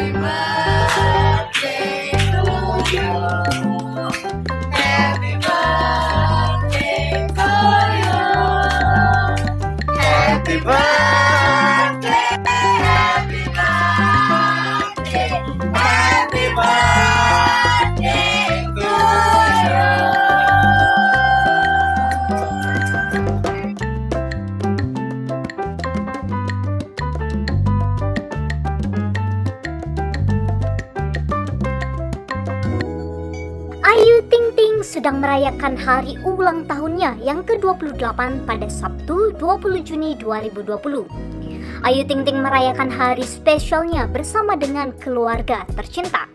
Ayu Ting Ting sedang merayakan hari ulang tahunnya yang ke-28 pada Sabtu 20 Juni 2020. Ayu Ting Ting merayakan hari spesialnya bersama dengan keluarga tercinta.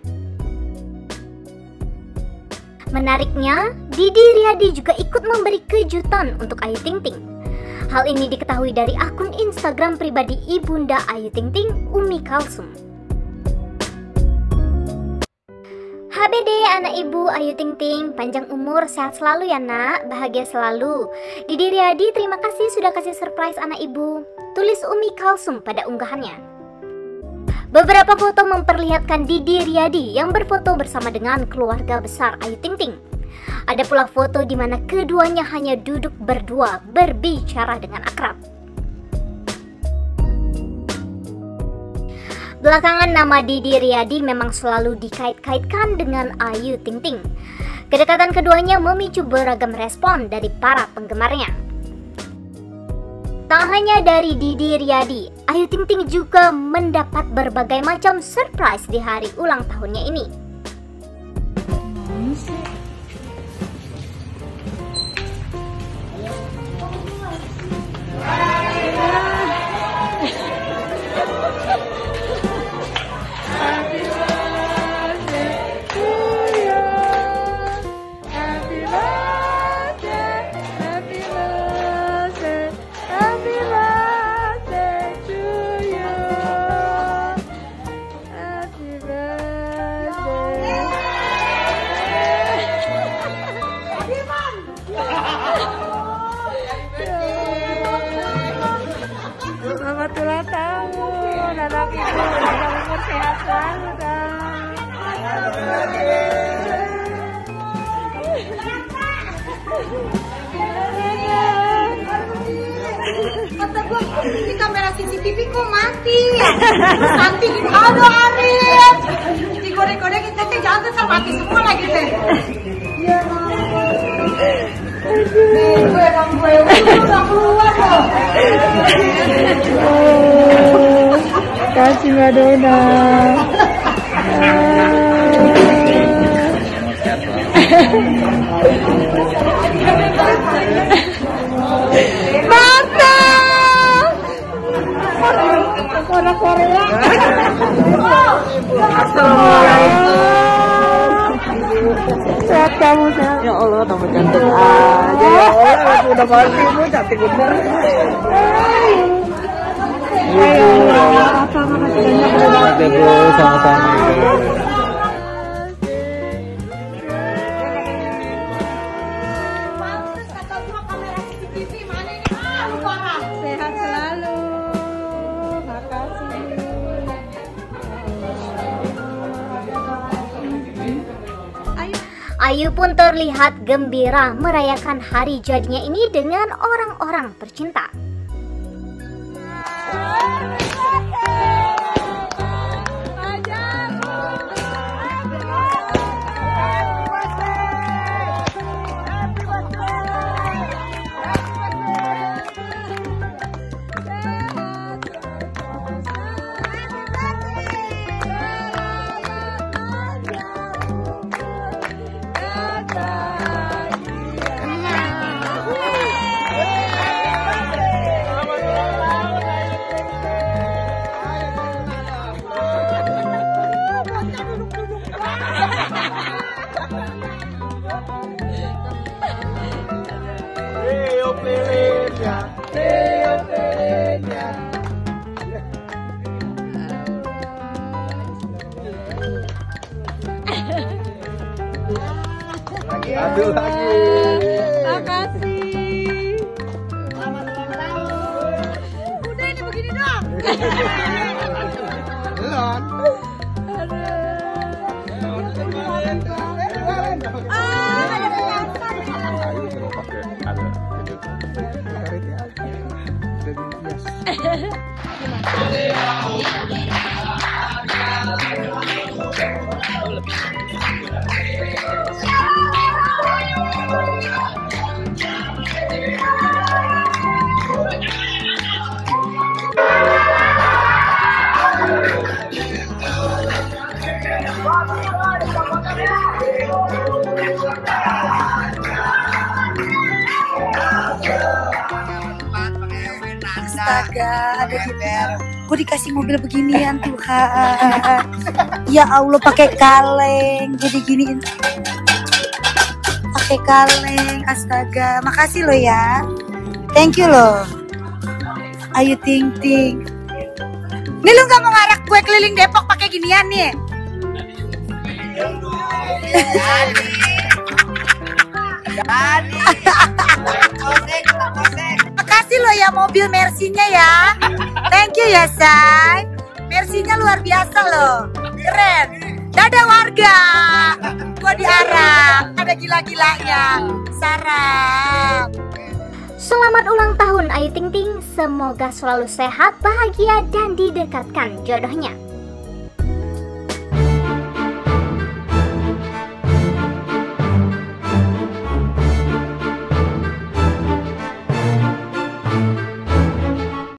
Menariknya, Didi Riyadi juga ikut memberi kejutan untuk Ayu Ting Ting. Hal ini diketahui dari akun Instagram pribadi Ibunda Ayu Ting Ting, Umi Kalsum. HBD anak ibu Ayu Ting Ting, panjang umur, sehat selalu ya nak, bahagia selalu. Didi Riyadi terima kasih sudah kasih surprise anak ibu, tulis Umi Kalsum pada unggahannya. Beberapa foto memperlihatkan Didi Riyadi yang berfoto bersama dengan keluarga besar Ayu Ting Ting. Ada pula foto di mana keduanya hanya duduk berdua berbicara dengan akrab. Belakangan nama Didi Riyadi memang selalu dikait-kaitkan dengan Ayu Ting Ting. Kedekatan keduanya memicu beragam respon dari para penggemarnya. Tak hanya dari Didi Riyadi, Ayu Ting Ting juga mendapat berbagai macam surprise di hari ulang tahunnya ini. Selamat ulang tahun anak ibu, panjang umur sehat selalu dong. Kata gue, ini kamera CCTV kok mati ya? Terus nanti gitu, aduh Arif digoreng-goreng kita teh jangan tuh mati semua lagi teh. Ya gue emang gue udah keluar loh. Kasih Madonna. Orang Korea. Sehat kamu sehat. Ya Allah, tambah cantik aja. Ya Allah, udah pasti ibu cantik bener. Ayo, apa makasih banyak. Terima kasih sama-sama. Pantes kata gue kamera CCTV mana ini? Ah, lu parah. Sehat selalu. Makasih. Ayu pun terlihat gembira merayakan hari jadinya ini dengan orang-orang tercinta. Satu lagi. Makasih. Selamat ulang tahun. Udah ini begini dong. Belum. Astaga, ada di gue dikasih mobil beginian Tuhan. Ya Allah, pakai kaleng, gue diginiin. Pakai kaleng, astaga. Makasih lo ya. Thank you lo. Ayu Ting Ting. Nih lu gak mau ngarak gue keliling Depok pakai ginian nih? Makasih lo ya mobil Mercy-nya ya. Thank you ya say. Mercy-nya luar biasa loh. Keren. Dadah warga. Gua diarak. Ada gila-gilanya. Sarap. Selamat ulang tahun Ayu Ting Ting. Semoga selalu sehat, bahagia, dan didekatkan jodohnya.